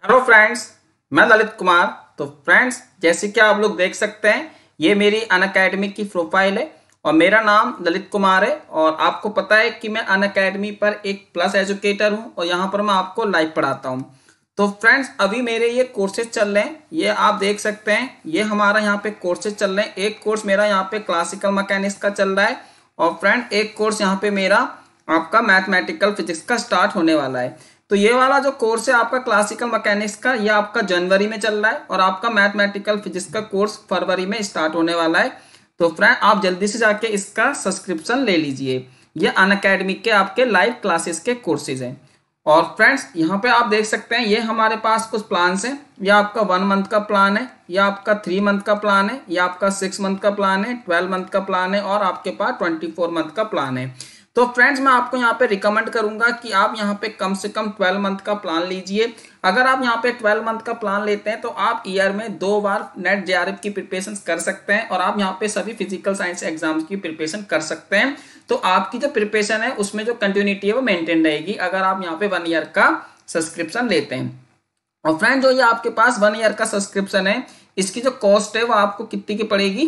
Hello friends, मैं ललित कुमार। तो friends, जैसे कि आप लोग देख सकते हैं, ये मेरी अनअकैडमी की प्रोफाइल है और मेरा नाम ललित कुमार है। और आपको पता है कि मैं अनअकैडमी पर एक प्लस एजुकेटर हूं और यहाँ पर मैं आपको लाइव पढ़ाता हूं। तो फ्रेंड्स, अभी मेरे ये कोर्सेज चल रहे हैं, ये आप देख सकते हैं, ये हमारा यहाँ पे कोर्सेज चल रहे हैं। एक कोर्स मेरा यहाँ पे क्लासिकल मैकेनिक्स का चल रहा है और फ्रेंड एक कोर्स यहाँ पे मेरा आपका मैथमेटिकल फिजिक्स का स्टार्ट होने वाला है। तो ये वाला जो कोर्स है आपका क्लासिकल मैकेनिक्स का, ये आपका जनवरी में चल रहा है और आपका मैथमेटिकल फिजिक्स का कोर्स फरवरी में स्टार्ट होने वाला है। तो फ्रेंड, आप जल्दी से जाके इसका सब्सक्रिप्शन ले लीजिए। ये अनअकैडमी के आपके लाइव क्लासेस के कोर्सेज हैं। और फ्रेंड्स, यहाँ पे आप देख सकते हैं, ये हमारे पास कुछ प्लान्स हैं। ये आपका 1 मंथ का प्लान है, ये आपका 3 मंथ का प्लान है, ये आपका 6 मंथ का प्लान है, 12 मंथ का प्लान है और आपके पास 24 मंथ का प्लान है। तो फ्रेंड्स, मैं आपको यहाँ पे रिकमेंड करूंगा कि आप यहाँ पे कम से कम 12 मंथ का प्लान लीजिए। अगर आप यहाँ पे 12 मंथ का प्लान लेते हैं तो आप ईयर में 2 बार नेट जेआरएफ की प्रिपरेशन कर सकते हैं और आप यहाँ पे सभी फिजिकल साइंस एग्जाम्स की प्रिपरेशन कर सकते हैं। तो आपकी जो प्रिपरेशन है उसमें जो कंटिन्यूटी है वो मेंटेन रहेगी अगर आप यहाँ पे 1 ईयर का सब्सक्रिप्शन लेते हैं। और फ्रेंड, जो ये आपके पास 1 ईयर का सब्सक्रिप्शन है, इसकी जो कॉस्ट है वो आपको कितनी की पड़ेगी?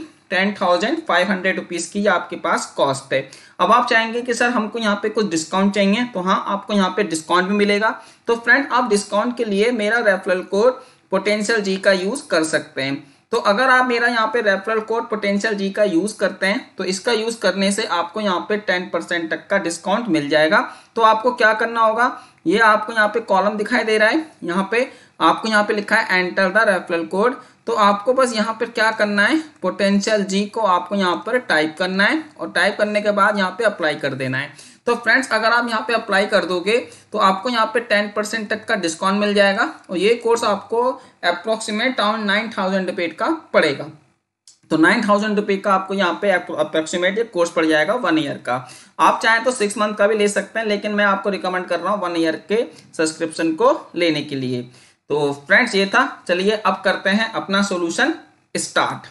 10,500 रुपीज़ की आपके पास कॉस्ट है। अब आप चाहेंगे कि सर हमको यहाँ पे कुछ डिस्काउंट चाहिए, तो हाँ, आपको यहाँ पे डिस्काउंट भी मिलेगा। तो फ्रेंड, आप डिस्काउंट के लिए मेरा रेफरल कोड पोटेंशियल जी का यूज कर सकते हैं। तो अगर आप मेरा यहाँ पे रेफरल कोड पोटेंशियल जी का यूज करते हैं तो इसका यूज करने से आपको यहाँ पे 10% तक का डिस्काउंट मिल जाएगा। तो आपको क्या करना होगा, ये आपको यहाँ पे कॉलम दिखाई दे रहा है, यहाँ पे आपको यहाँ पे लिखा है एंटर द रेफरल कोड। तो आपको बस यहाँ पर क्या करना है, पोटेंशियल जी को आपको यहाँ पर टाइप करना है और टाइप करने के बाद यहाँ पे अप्लाई कर देना है। तो फ्रेंड्स, अगर आप यहाँ पे अप्लाई कर दोगे तो आपको यहाँ पे 10% तक का डिस्काउंट मिल जाएगा और ये कोर्स आपको अप्रोक्सीमेट अराउंड 9,000 रुपये का पड़ेगा। तो 9,000 रुपये का आपको यहाँ पे अप्रोक्सीमेट कोर्स पड़ जाएगा 1 ईयर का। आप चाहें तो 6 मंथ का भी ले सकते हैं, लेकिन मैं आपको रिकमेंड कर रहा हूँ 1 ईयर के सब्सक्रिप्शन को लेने के लिए। तो फ्रेंड्स, ये था। चलिए अब करते हैं अपना सॉल्यूशन स्टार्ट।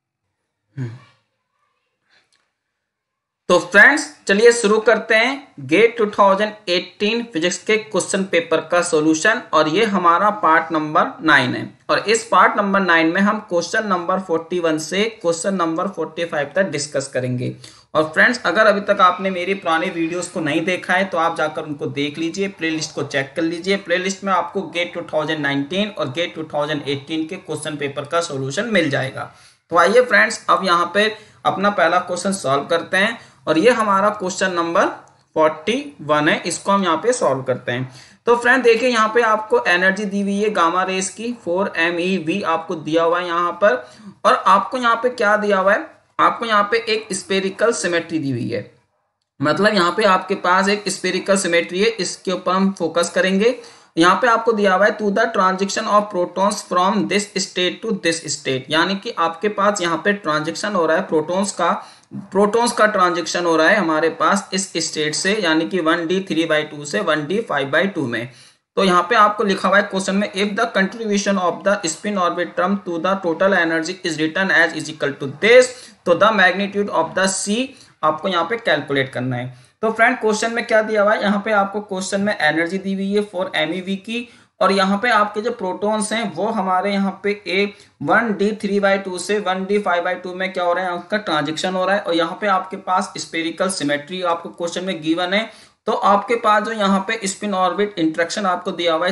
तो फ्रेंड्स, चलिए शुरू करते हैं गेट 2018 फिजिक्स के क्वेश्चन पेपर का सॉल्यूशन। और ये हमारा पार्ट नंबर 9 है और इस पार्ट नंबर 9 में हम क्वेश्चन नंबर 41 से क्वेश्चन नंबर 45 तक डिस्कस करेंगे। और फ्रेंड्स, अगर अभी तक आपने मेरी पुरानी वीडियोस को नहीं देखा है तो आप जाकर उनको देख लीजिए, प्लेलिस्ट को चेक कर लीजिए। प्लेलिस्ट में आपको गेट 2019 और गेट 2018 के क्वेश्चन पेपर का सॉल्यूशन मिल जाएगा। तो आइए फ्रेंड्स, अब यहाँ पे अपना पहला क्वेश्चन सॉल्व करते हैं और ये हमारा क्वेश्चन नंबर 41 है, इसको हम यहाँ पे सॉल्व करते हैं। तो फ्रेंड देखिए, यहाँ पे आपको एनर्जी दी हुई है गामा रेस की 4 MeV आपको दिया हुआ है यहाँ पर। और आपको यहाँ पे क्या दिया हुआ है, आपको यहाँ पे एक स्फेरिकल सिमेट्री दी हुई है। मतलब यहाँ पे आपके पास एक स्फेरिकल सिमेट्री है, इसके ऊपर हम फोकस करेंगे। यहाँ पे आपको दिया हुआ है to the transition of protons from this state to this state, यानी कि आपके पास यहाँ पे ट्रांजिशन हो रहा है प्रोटॉन्स का ट्रांजिशन हो रहा है हमारे पास इस स्टेट से, यानी कि 1d 3/2 से 1d 5/2 में। तो यहाँ पे आपको लिखा हुआ है क्वेश्चन में, if the contribution of the spin orbit term to the total energy is written as is equal to this, तो the magnitude of the C आपको यहाँ पे कैलकुलेट करना है। तो फ्रेंड, क्वेश्चन में क्या दिया हुआ है, यहाँ पे आपको क्वेश्चन में एनर्जी दी हुई है 4 MeV की और यहाँ पे आपके जो प्रोटॉन्स हैं वो हमारे यहाँ पे 1d 3/2 से 1d 5/2 में क्या हो रहा है, उसका ट्रांजिशन हो रहा है। और यहाँ पे आपके पास स्फेरिकल सिमेट्री आपको क्वेश्चन में गिवन है। तो आपके पास जो यहाँ पे स्पिन ऑर्बिट इंटरेक्शन आपको दिया हुआ है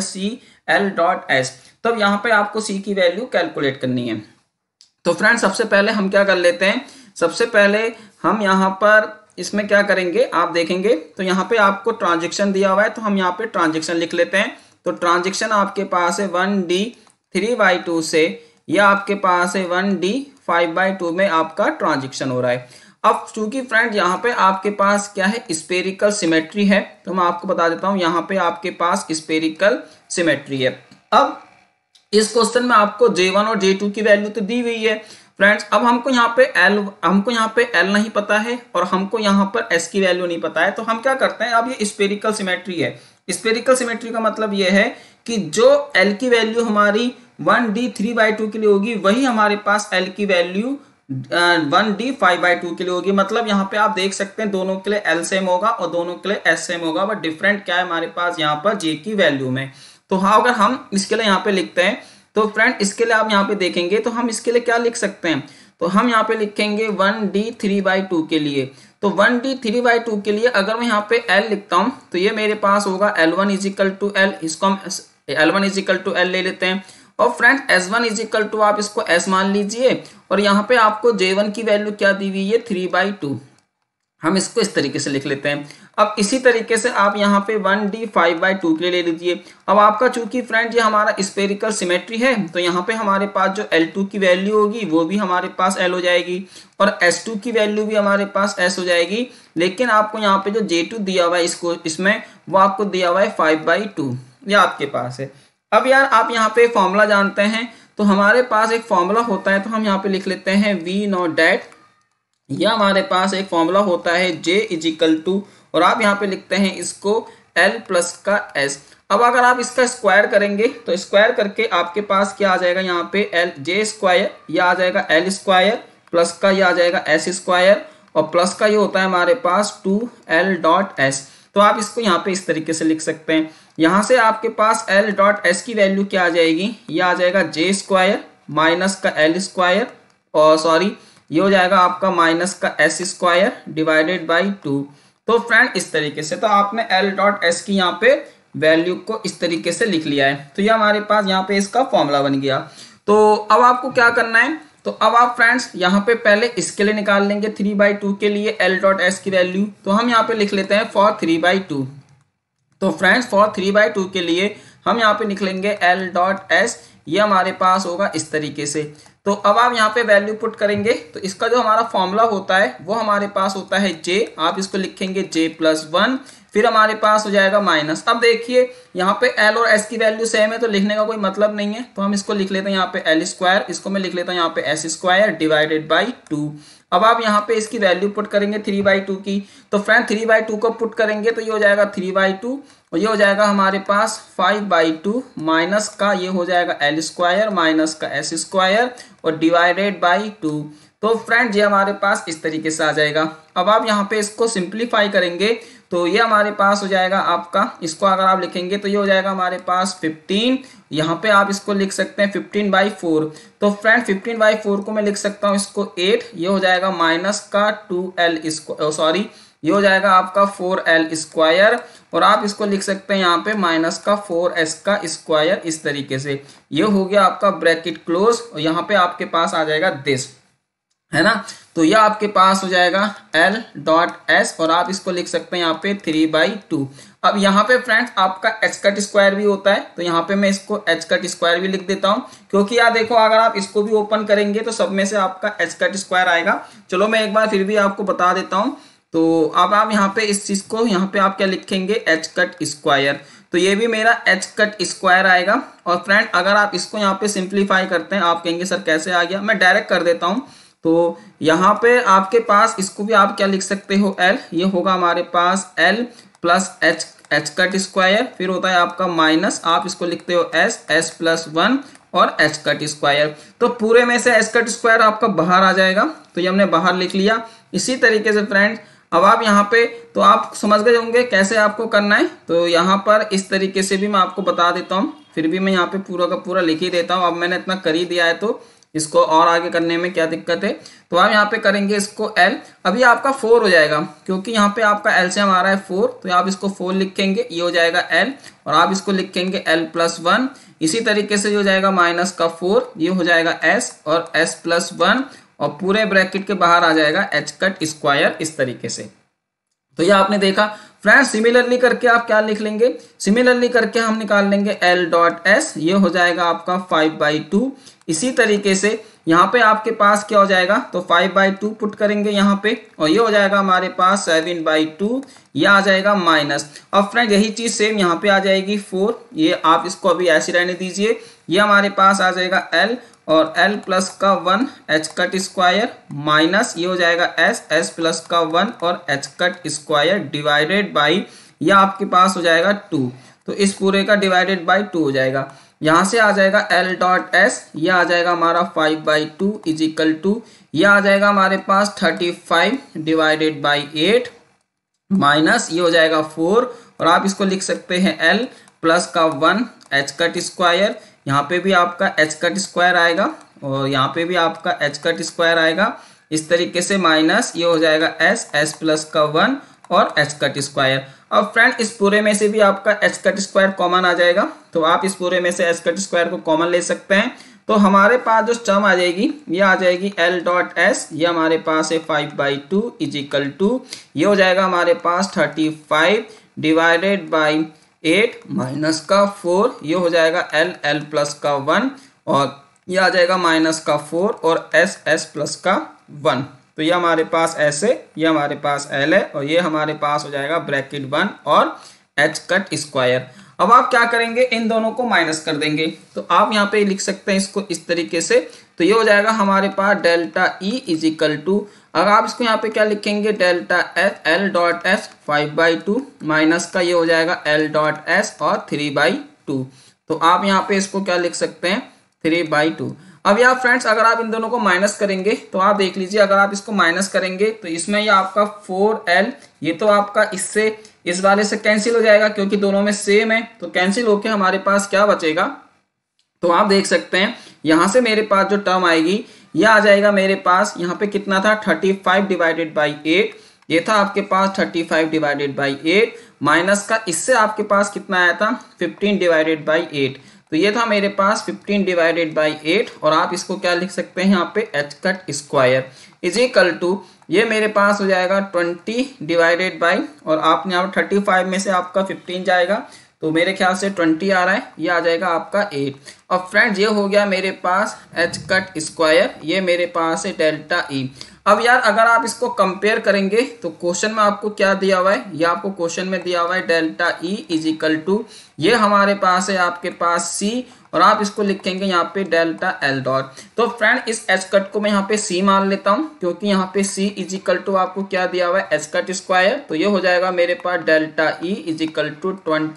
CL.S, तब यहाँ पे आपको C की वैल्यू कैलकुलेट करनी है। तो फ्रेंड, सबसे पहले हम क्या कर लेते हैं, सबसे पहले हम यहाँ पर इसमें क्या करेंगे आप देखेंगे। तो यहाँ पे आपको ट्रांजिशन दिया हुआ है, तो हम यहाँ पे ट्रांजिशन लिख लेते हैं। तो ट्रांजिशन आपके पास है 1d 3/2 से, या आपके पास है 1d 5/2 में आपका ट्रांजिशन हो रहा है। अब चूंकि फ्रेंड यहाँ पे आपके पास क्या है, स्फेरिकल सिमेट्री है, तो मैं आपको बता देता हूँ यहाँ पे आपके पास स्फेरिकल सिमेट्री है। अब इस क्वेश्चन में आपको J1 और J2 की वैल्यू तो दी हुई है फ्रेंड्स। अब हमको यहाँ पे L नहीं पता है और हमको यहाँ पर S की वैल्यू नहीं पता है। तो हम क्या करते हैं, अब ये स्फेरिकल सिमेट्री है, स्फेरिकल सिमेट्री का मतलब ये है कि जो L की वैल्यू हमारी 1d 3/2 के लिए होगी, वही हमारे पास L की वैल्यू 1d 5/2 के लिए होगी। मतलब यहाँ पे आप देख सकते हैं दोनों के लिए L सेम होगा और दोनों के लिए S सेम होगा, बट डिफरेंट क्या है हमारे पास यहाँ पर J की वैल्यू में। तो हाँ, अगर हम इसके लिए यहाँ पे लिखते हैं तो फ्रेंड इसके लिए आप यहाँ पे देखेंगे तो हम इसके लिए क्या लिख सकते हैं, तो हम यहाँ पे लिखेंगे 1D 3/2 के लिए। तो 1D 3/2 के लिए अगर मैं यहाँ पे L लिखता हूँ तो ये मेरे पास होगा L1 = L, इसको हम L1 = L ले लेते हैं। और फ्रेंड S1 = आप इसको S मान लीजिए, और यहाँ पे आपको J1 की वैल्यू क्या दी हुई है 3/2, हम इसको इस तरीके से लिख लेते हैं। अब इसी तरीके से आप यहाँ पे 1D 5/2 के लिए ले लीजिए। अब आपका चूंकि फ्रेंड ये हमारा स्फेरिकल सिमेट्री है तो यहाँ पे हमारे पास जो L2 की वैल्यू होगी वो भी हमारे पास L हो जाएगी, और S2 की वैल्यू भी हमारे पास S हो जाएगी। लेकिन आपको यहाँ पे जो J2 दिया हुआ है इसको इसमें वो आपको दिया हुआ है 5/2, ये आपके पास है। अब यार आप यहाँ पे फॉर्मूला जानते हैं, तो हमारे पास एक फॉर्मूला होता है, तो हम यहाँ पे लिख लेते हैं V नॉट डैट, यह हमारे पास एक फॉर्मूला होता है J = और आप यहाँ पे लिखते हैं इसको L प्लस का S। अब अगर आप इसका स्क्वायर करेंगे तो स्क्वायर करके आपके पास क्या आ जाएगा, यहाँ पे J², यह आ जाएगा L² प्लस का यह आ जाएगा S², और प्लस का ये होता है हमारे पास 2L.S। तो आप इसको यहाँ पे इस तरीके से लिख सकते हैं। यहाँ से आपके पास L.S की वैल्यू क्या आ जाएगी, ये आ जाएगा J² माइनस का L², और सॉरी ये हो जाएगा आपका माइनस का S² डिवाइडेड बाई 2। तो फ्रेंड इस तरीके से तो आपने L.S की यहाँ पे वैल्यू को इस तरीके से लिख लिया है, तो ये हमारे पास यहाँ पे इसका फॉर्मूला बन गया। तो अब आपको क्या करना है, तो अब आप फ्रेंड्स यहाँ पे पहले इसके लिए निकाल लेंगे 3/2 के लिए L.S की वैल्यू। तो हम यहाँ पे लिख लेते हैं फॉर 3/2। तो फ्रेंड्स फॉर 3/2 के लिए हम यहाँ पे लिख लेंगे L.S, ये हमारे पास होगा इस तरीके से। तो अब आप यहाँ पे वैल्यू पुट करेंगे तो इसका जो हमारा फॉर्मूला होता है वो हमारे पास होता है J, आप इसको लिखेंगे J+1, फिर हमारे पास हो जाएगा माइनस। अब देखिए यहाँ पे L और S की वैल्यू सेम है तो लिखने का कोई मतलब नहीं है, तो हम इसको लिख लेते हैं यहाँ पे L², इसको मैं लिख लेता हूँ यहाँ पे S² डिवाइडेड बाई 2। अब आप यहाँ पे इसकी वैल्यू पुट करेंगे 3/2 की, तो फ्रेंड 3/2 को पुट करेंगे तो ये हो जाएगा 3/2, और ये हो जाएगा हमारे पास 5/2 माइनस का ये हो जाएगा L² माइनस का S² और डिवाइडेड बाई 2। तो फ्रेंड ये हमारे पास इस तरीके से आ जाएगा। अब आप यहाँ पे इसको सिंप्लीफाई करेंगे तो ये हमारे पास हो जाएगा आपका, इसको अगर आप लिखेंगे तो ये हो जाएगा हमारे पास 15, यहाँ पे आप इसको लिख सकते हैं 15/4। तो फ्रेंड 15/4 को मैं लिख सकता हूँ इसको 8, ये हो जाएगा माइनस का 2L, सॉरी ये हो जाएगा आपका 4L², और आप इसको लिख सकते हैं यहाँ पे माइनस का 4S², इस तरीके से। ये हो गया आपका ब्रैकेट क्लोज, और यहाँ पे आपके पास आ जाएगा दिस, है ना। तो यह आपके पास हो जाएगा L.S, और आप इसको लिख सकते हैं यहाँ पे 3/2। अब यहाँ पे फ्रेंड्स आपका h² भी होता है, तो यहाँ पे मैं इसको h² भी लिख देता हूँ, क्योंकि यार देखो अगर आप इसको भी ओपन करेंगे तो सब में से आपका h² आएगा। चलो मैं एक बार फिर भी आपको बता देता हूँ। तो अब आप यहाँ पे इस चीज को यहाँ पे आप क्या लिखेंगे h², तो ये भी मेरा h² आएगा। और फ्रेंड अगर आप इसको यहाँ पे सिंप्लीफाई करते हैं, आप कहेंगे सर कैसे आ गया, मैं डायरेक्ट कर देता हूँ। तो यहाँ पे आपके पास इसको भी आप क्या लिख सकते हो L, ये होगा हमारे पास L प्लस h², फिर होता है आपका माइनस, आप इसको लिखते हो S+1 और h²। तो पूरे में से h² आपका बाहर आ जाएगा, तो ये हमने बाहर लिख लिया। इसी तरीके से फ्रेंड्स अब आप यहाँ पे तो आप समझ गए होंगे कैसे आपको करना है। तो यहाँ पर इस तरीके से भी मैं आपको बता देता हूँ, फिर भी मैं यहाँ पे पूरा का पूरा लिख ही देता हूँ। अब मैंने इतना कर ही दिया है तो इसको और आगे करने में क्या दिक्कत है। तो आप यहाँ पे करेंगे इसको L, अभी आपका 4 हो जाएगा क्योंकि यहाँ पे आपका एलसीएम आ रहा है 4, तो आप इसको 4 लिखेंगे, ये हो जाएगा L, और आप इसको लिखेंगे L+1। इसी तरीके से हो जाएगा माइनस का 4, ये हो जाएगा S और S+1, और पूरे ब्रैकेट के बाहर आ जाएगा h², इस तरीके से। तो ये आपने देखा फ्रेंड्स। सिमिलरली करके आप क्या लिख लेंगे, सिमिलरली करके हम निकाल लेंगे L.S, ये हो जाएगा आपका 5/2। इसी तरीके से यहाँ पे आपके पास क्या हो जाएगा, तो 5/2 पुट करेंगे यहाँ पे, और ये हो जाएगा हमारे पास 7/2, ये आ जाएगा माइनस। अब फ्रेंड यही चीज सेम यहाँ पे आ जाएगी 4, ये आप इसको अभी ऐसे रहने दीजिए। ये हमारे पास आ जाएगा L और L+1 h² माइनस ये हो जाएगा S+1 और h² डिवाइडेड बाई, ये आपके पास हो जाएगा 2, तो इस पूरे का डिवाइडेड बाई 2 हो जाएगा। यहाँ से आ जाएगा L.S, ये आ जाएगा हमारा 5/2 इजिकल टू, ये आ जाएगा हमारे पास 35 डिवाइडेड बाई 8 माइनस ये हो जाएगा 4, और आप इसको लिख सकते हैं L+1 एच कट स्क्वायर, यहाँ पे भी आपका एच कट स्क्वायर आएगा और यहाँ पे भी आपका एच कट स्क्वायर आएगा। इस तरीके से माइनस ये हो जाएगा एस प्लस का 1 और एच कट स्क्वायर। अब फ्रेंड इस पूरे में से भी आपका एच कट स्क्वायर कॉमन आ जाएगा, तो आप इस पूरे में से एच कट स्क्वायर को कॉमन ले सकते हैं। तो हमारे पास जो टर्म आ जाएगी ये आ जाएगी एल डॉट एस, ये हमारे पास है 5/2 इज इक्वल टू ये हो जाएगा हमारे पास 35 डिवाइडेड बाई 8 माइनस का 4, ये हो जाएगा एल प्लस का 1 और ये आ जाएगा माइनस का 4 और एस प्लस का 1। तो ये हमारे पास ऐसे, ये हमारे पास एल है और ये हमारे पास हो जाएगा ब्रैकेट 1 और एच कट स्क्वायर। अब आप क्या करेंगे, इन दोनों को माइनस कर देंगे। तो आप यहाँ पे लिख सकते हैं इसको इस तरीके से, तो ये हो जाएगा हमारे पास delta E is equal to, अगर आप इसको यहाँ पे क्या लिखेंगे delta S L dot S 5/2 minus का ये हो जाएगा एल डॉट एस और 3/2। तो आप यहाँ पे इसको क्या लिख सकते हैं 3/2। अब यार फ्रेंड्स अगर आप इन दोनों को माइनस करेंगे तो आप देख लीजिए, अगर आप इसको माइनस करेंगे तो इसमें ये आपका 4l ये तो आपका इससे इस वाले से कैंसिल हो जाएगा क्योंकि दोनों में सेम है, तो कैंसिल होके हमारे पास क्या बचेगा, तो आप देख सकते हैं यहां से मेरे पास जो टर्म आएगी यह आ जाएगा मेरे पास, यहाँ पे कितना था 35 डिवाइडेड बाई 8, ये था आपके पास 35 डिवाइडेड बाई 8 माइनस का इससे आपके पास कितना आया था 15 डिवाइडेड बाई 8, तो ये था मेरे पास 15 डिवाइडेड बाई 8 और आप इसको क्या लिख सकते हैं यहाँ पे H cut square is equal to ये मेरे पास हो जाएगा 20 डिवाइडेड बाई, और आपने यहाँ 35 में से आपका 15 जाएगा तो मेरे ख्याल से 20 आ रहा है, ये आ जाएगा आपका 8। अब फ्रेंड्स ये हो गया मेरे पास एच कट स्क्वायर, ये मेरे पास है डेल्टा ई। अब यार अगर आप इसको कंपेयर करेंगे तो क्वेश्चन में आपको क्या दिया हुआ है, ये आपको क्वेश्चन में दिया हुआ है delta E is equal to ये हमारे पास है आपके पास सी और आप इसको लिखेंगे यहाँ पे डेल्टा एल डॉट। तो फ्रेंड इस एच कट को मैं यहाँ पे सी मान लेता हूँ क्योंकि यहाँ पे सी इज इक्वल टू आपको क्या दिया हुआ है एच कट स्क्वायर, तो ये हो जाएगा मेरे पास delta E is equal to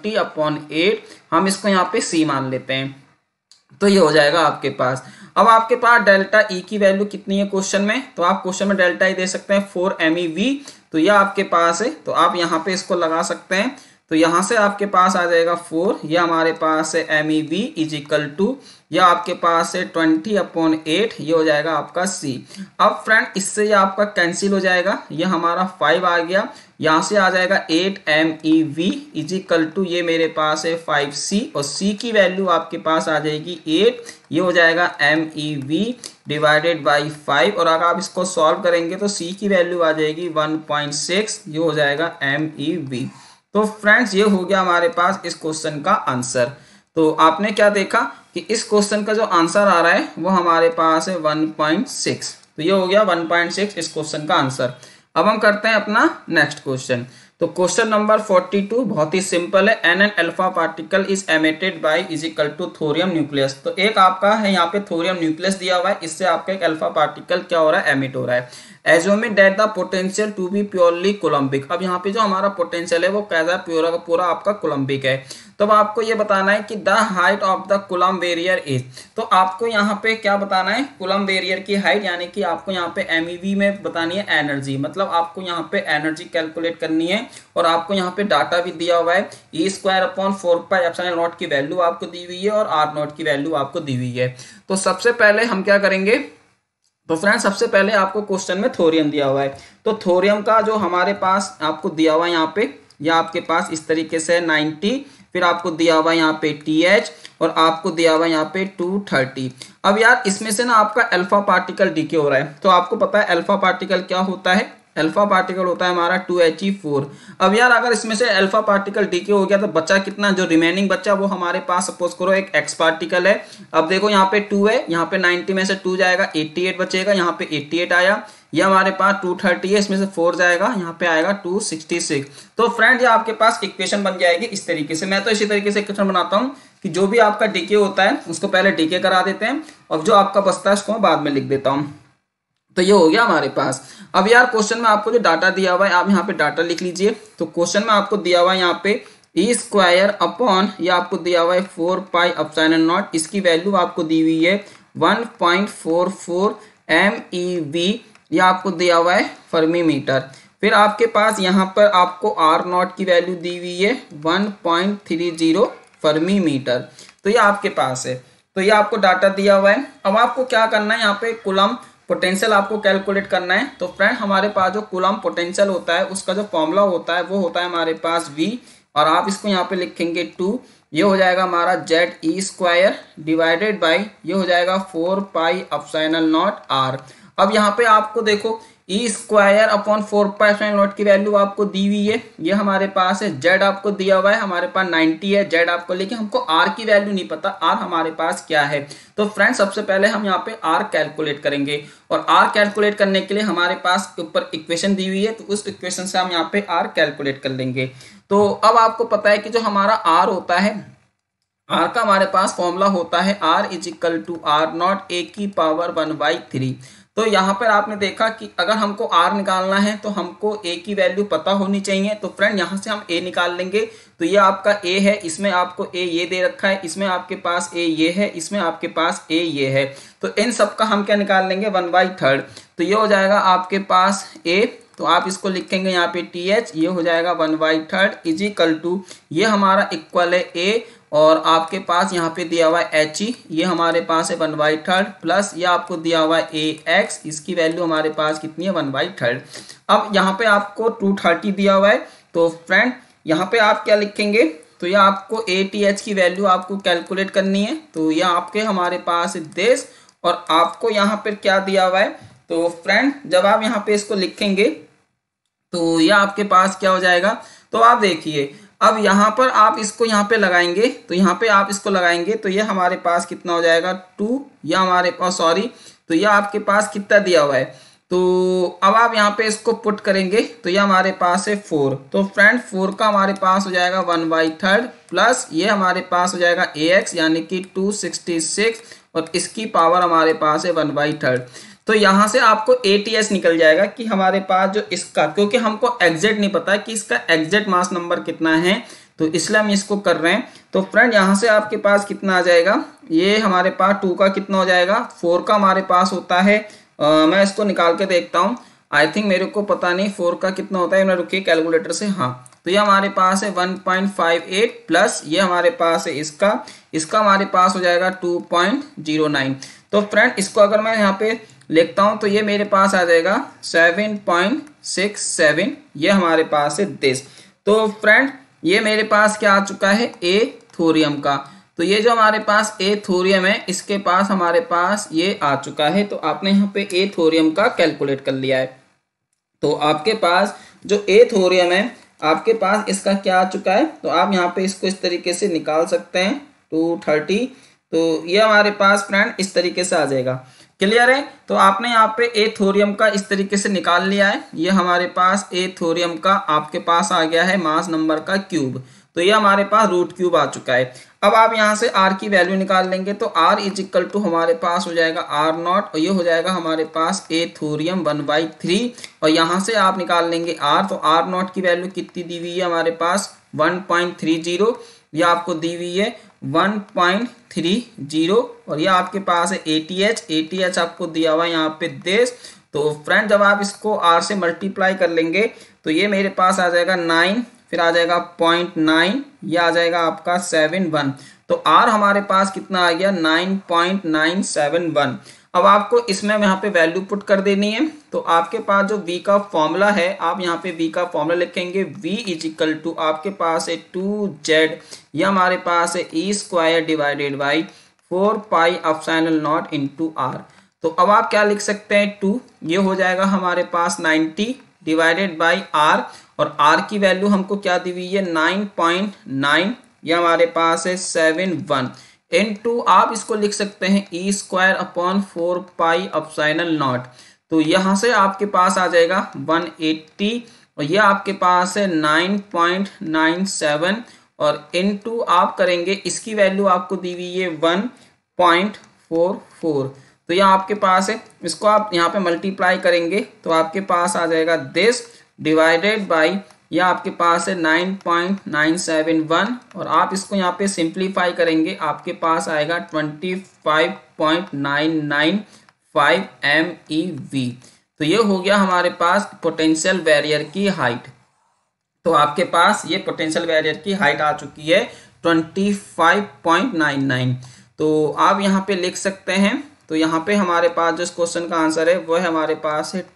20/8, हम इसको यहाँ पे सी मान लेते हैं, तो ये हो जाएगा आपके पास। अब आपके पास डेल्टा ई की वैल्यू कितनी है क्वेश्चन में, तो आप क्वेश्चन में डेल्टा ई दे सकते हैं 4 MeV, तो ये आपके पास है, तो आप यहाँ पे इसको लगा सकते हैं, तो यहाँ से आपके पास आ जाएगा 4, ये हमारे पास है MeV इज इक्वल टू यह आपके पास है 20/8, ये हो जाएगा आपका C। अब फ्रेंड इससे ये आपका कैंसिल हो जाएगा, ये हमारा 5 आ गया, यहाँ से आ जाएगा 8 MeV इज इक्वल टू ये मेरे पास है 5C और C की वैल्यू आपके पास आ जाएगी 8, ये हो जाएगा MeV डिवाइडेड बाई 5 और अगर आप इसको सॉल्व करेंगे तो C की वैल्यू आ जाएगी 1.6, ये हो जाएगा MeV। तो फ्रेंड्स ये हो गया हमारे पास इस क्वेश्चन का आंसर। तो आपने क्या देखा कि इस क्वेश्चन का जो आंसर आ रहा है वो हमारे पास है 1.6, तो ये हो गया 1.6 इस क्वेश्चन का आंसर। अब हम करते हैं अपना नेक्स्ट क्वेश्चन। तो क्वेश्चन नंबर 42 बहुत ही सिंपल है, an alpha particle is emitted by is equal to thorium nucleus. तो एक आपका है यहाँ पे थोरियम न्यूक्लियस दिया हुआ है, इससे आपका एक अल्फा पार्टिकल क्या हो रहा है एमिट हो रहा है। Assuming that the potential to be purely Coulombic, अब यहाँ पे जो हमारा पोटेंशियल है वो कैसा पूरा का पूरा आपका कोलम्बिक है। तो अब आपको ये बताना है कि the height of the Coulomb barrier is, तो आपको यहाँ पे क्या बताना है कूलम्ब बैरियर की हाइट, यानी कि आपको यहाँ पे MeV में बतानी है एनर्जी, मतलब आपको यहाँ पे एनर्जी कैलकुलेट करनी है और आपको यहाँ पे डाटा भी दिया हुआ है E²/4πε0 की वैल्यू आपको दी हुई है और R0 की वैल्यू आपको दी हुई है। तो सबसे पहले हम क्या करेंगे, तो फ्रेंड्स सबसे पहले आपको क्वेश्चन में थोरियम दिया हुआ है, तो थोरियम का जो हमारे पास आपको दिया हुआ है यहाँ पे, या आपके पास इस तरीके से 90, फिर आपको दिया हुआ है यहाँ पे TH और आपको दिया हुआ है यहाँ पे 230। अब यार इसमें से ना आपका अल्फा पार्टिकल डीके हो रहा है, तो आपको पता है अल्फा पार्टिकल क्या होता है, अल्फा पार्टिकल होता है हमारा 2He4। अब यार अगर इसमें से अल्फा पार्टिकल डीके हो गया तो बचा कितना, जो रिमेनिंग बचा वो हमारे पास सपोज करो एक एक्स पार्टिकल है। अब देखो यहाँ पे 2 है, यहाँ पे 90 में से 2 जाएगा 88 बचेगा, यहाँ पे 88 आया, ये हमारे पास 230 है, इसमें से 4 जाएगा, यहाँ पे आएगा 266। तो फ्रेंड ये आपके पास इक्वेशन बन जाएगी इस तरीके से। मैं तो इसी तरीके से इक्वेशन बनाता हूँ कि जो भी आपका डीके होता है उसको पहले डीके करा देते हैं और जो आपका बचता है उसको मैं बाद में लिख देता हूँ। तो ये हो गया हमारे पास। अब यार क्वेश्चन में आपको जो डाटा दिया हुआ है आप यहाँ पे डाटा लिख लीजिए। तो क्वेश्चन में आपको दिया हुआ है यहाँ पे E² ये आपको दिया हुआ है 4πε0, इसकी वैल्यू आपको दी हुई है 1.44 MeV, ये आपको दिया हुआ है फर्मी मीटर। फिर आपके पास यहाँ पर आपको R0 की वैल्यू दी हुई है 1.30 फर्मी मीटर। तो ये आपके पास है, तो ये आपको डाटा दिया हुआ है। अब आपको क्या करना है, यहाँ पे कूलम्ब पोटेंशियल आपको कैलकुलेट करना है। तो फ्रेंड हमारे पास जो कूलम्ब पोटेंशियल होता है उसका जो फॉर्मूला होता है वो होता है हमारे पास V, और आप इसको यहाँ पे लिखेंगे 2, ये हो जाएगा हमारा ZE² डिवाइडेड बाई ये हो जाएगा 4 पाई एप्सिलॉन नॉट R। अब यहाँ पे आपको देखो E² upon 4 pi epsilon naught की वैल्यू आपको दी हुई है, ये हमारे पास है। Z आपको दिया हुआ है, हमारे पास 90 है Z आपको, लेकिन हमको R की वैल्यू नहीं पता, R हमारे पास क्या है। तो फ्रेंड सबसे पहले हम यहाँ पे R कैलकुलेट करेंगे, और R कैलकुलेट करने के लिए हमारे पास ऊपर इक्वेशन दी हुई है, तो उस इक्वेशन से हम यहाँ पे R कैलकुलेट कर लेंगे। तो अब आपको पता है कि जो हमारा R होता है, R का हमारे पास फॉर्मूला होता है R = R0 a की पावर 1/3। तो यहाँ पर आपने देखा कि अगर हमको R निकालना है तो हमको a की वैल्यू पता होनी चाहिए। तो फ्रेंड यहाँ से हम a निकाल लेंगे, तो ये आपका a है, इसमें आपको a ये दे रखा है, इसमें आपके पास a ये है, इसमें आपके पास a ये है। तो इन सब का हम क्या निकाल लेंगे 1/3। तो ये हो जाएगा आपके पास a, तो आप इसको लिखेंगे यहाँ पे TH, ये हो जाएगा 1/3 = ये हमारा इक्वल है a, और आपके पास यहाँ पे दिया हुआ है HE, ये हमारे पास है 1/3 प्लस ये आपको दिया हुआ है AX, इसकी वैल्यू हमारे पास कितनी है 1/3। अब यहाँ पे आपको 230 दिया हुआ है। तो फ्रेंड यहाँ पे आप क्या लिखेंगे, तो ये आपको ATH की वैल्यू आपको कैलकुलेट करनी है। तो ये आपके हमारे पास देश, और आपको यहाँ पर क्या दिया हुआ है। तो फ्रेंड जब आप यहाँ पे इसको लिखेंगे तो ये आपके पास क्या हो जाएगा, तो आप देखिए अब यहाँ पर आप इसको यहाँ पे लगाएंगे, तो यहाँ पे आप इसको लगाएंगे तो ये हमारे पास कितना हो जाएगा 2, या हमारे पास सॉरी, तो ये आपके पास कितना दिया हुआ है। तो अब आप यहाँ पे इसको पुट करेंगे तो ये हमारे पास है 4। तो फ्रेंड 4 का हमारे पास हो जाएगा 1/3 प्लस ये हमारे पास हो जाएगा AX यानी कि 266, और इसकी पावर हमारे पास है 1/3। तो यहाँ से आपको ATS निकल जाएगा कि हमारे पास जो इसका, क्योंकि हमको एग्जैक्ट नहीं पता कि इसका एग्जैक्ट मास नंबर कितना है, तो इसलिए हम इसको कर रहे हैं। तो फ्रेंड यहाँ से आपके पास कितना आ जाएगा, ये हमारे पास 2 का कितना हो जाएगा, 4 का हमारे पास होता है, मैं इसको निकाल के देखता हूँ, आई थिंक मेरे को पता नहीं 4 का कितना होता है, मैं रुकिए कैलकुलेटर से, हाँ तो ये हमारे पास है 1.58 प्लस ये हमारे पास है इसका हमारे पास हो जाएगा 2.09। तो फ्रेंड इसको अगर मैं यहाँ पे लिखता हूं तो ये मेरे पास आ जाएगा 7.67, ये हमारे पास है दिस। तो फ्रेंड ये मेरे पास क्या आ चुका है ए थोरियम का। तो ये जो हमारे पास ए थोरियम है इसके पास हमारे पास ये आ चुका है। तो आपने यहाँ पे ए थोरियम का कैलकुलेट कर लिया है। तो आपके पास जो ए थोरियम है आपके पास इसका क्या आ चुका है, तो आप यहाँ पे इसको इस तरीके से निकाल सकते हैं 230। तो ये हमारे पास फ्रेंड इस तरीके से आ जाएगा, क्लियर है। तो आपने यहाँ पे ए थोरियम का इस तरीके से निकाल लिया है। ये हमारे पास ए थोरियम का आपके पास आ गया है मास नंबर का क्यूब, तो ये हमारे पास √³ आ चुका है। अब आप यहाँ से R की वैल्यू निकाल लेंगे तो R = हमारे पास हो जाएगा R0, और ये हो जाएगा हमारे पास ए थोरियम 1/3, और यहाँ से आप निकाल लेंगे R। तो R0 की वैल्यू कितनी दी हुई है हमारे पास 1.30, ये आपको दी हुई है 1.30, और ये आपके पास है ATH आपको दिया हुआ है यहाँ पे देश। तो फ्रेंड जब आप इसको R से मल्टीप्लाई कर लेंगे तो ये मेरे पास आ जाएगा 9, फिर आ जाएगा 0.9, ये आ जाएगा आपका 71। तो R हमारे पास कितना आ गया 9.971। अब आपको इसमें यहाँ पे वैल्यू पुट कर देनी है। तो आपके पास जो V का फॉर्मूला है, आप यहाँ पे V का फॉर्मूला लिखेंगे, V = आपके पास है 2Z, ये हमारे पास है E² divided by 4 pi epsilon naught * R। तो अब आप क्या लिख सकते हैं 2, ये हो जाएगा हमारे पास 90 डिवाइडेड बाई R, और R की वैल्यू हमको क्या दी हुई है 9.9, ये हमारे पास है 71 * आप इसको लिख सकते हैं E² upon 4 pi epsilon not. तो यहाँ से आपके पास आ जाएगा 180, और ये आपके पास है 9.97, और * आप करेंगे इसकी वैल्यू आपको दी हुई है 1.44। तो यह आपके पास है, इसको आप यहाँ पे मल्टीप्लाई करेंगे तो आपके पास आ जाएगा दिस डिवाइडेड बाई यह आपके पास है 9.971, और आप इसको यहाँ पे सिंप्लीफाई करेंगे आपके पास आएगा 25.995 MeV। तो ये हो गया हमारे पास पोटेंशियल बैरियर की हाइट। तो आपके पास ये पोटेंशियल बैरियर की हाइट आ चुकी है 25.99। तो आप यहाँ पे लिख सकते हैं। तो यहाँ पे हमारे पास जो इस क्वेश्चन का आंसर है वो है हमारे पास है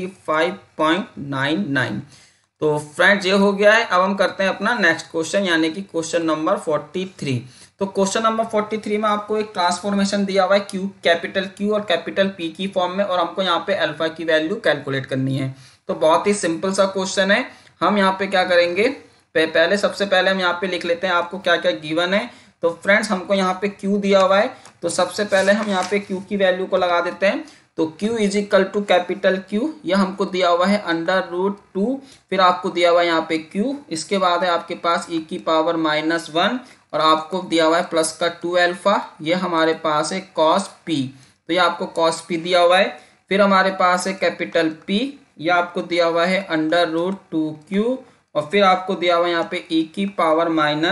25.99। तो फ्रेंड्स ये हो गया है। अब हम करते हैं अपना नेक्स्ट क्वेश्चन यानी कि क्वेश्चन नंबर 43। तो क्वेश्चन नंबर 43 में आपको एक ट्रांसफॉर्मेशन दिया हुआ है क्यू, कैपिटल क्यू और कैपिटल पी की फॉर्म में, और हमको यहाँ पे अल्फा की वैल्यू कैलकुलेट करनी है। तो बहुत ही सिंपल सा क्वेश्चन है। हम यहाँ पे क्या करेंगे, पहले सबसे पहले हम यहाँ पे लिख लेते हैं आपको क्या क्या गिवन है। तो फ्रेंड्स हमको यहाँ पे क्यू दिया हुआ है, तो सबसे पहले हम यहाँ पे क्यू की वैल्यू को लगा देते हैं। तो Q is equal to capital Q, यह हमको दिया हुआ है √2, फिर आपको दिया हुआ है यहाँ पे Q, इसके बाद है आपके पास e की पावर -1 और आपको दिया हुआ है प्लस का 2 अल्फा, ये हमारे पास है cos P, तो ये आपको cos P दिया हुआ है। फिर हमारे पास है कैपिटल P, यह आपको दिया हुआ है √2Q और फिर आपको दिया हुआ है यहाँ पे e की पावर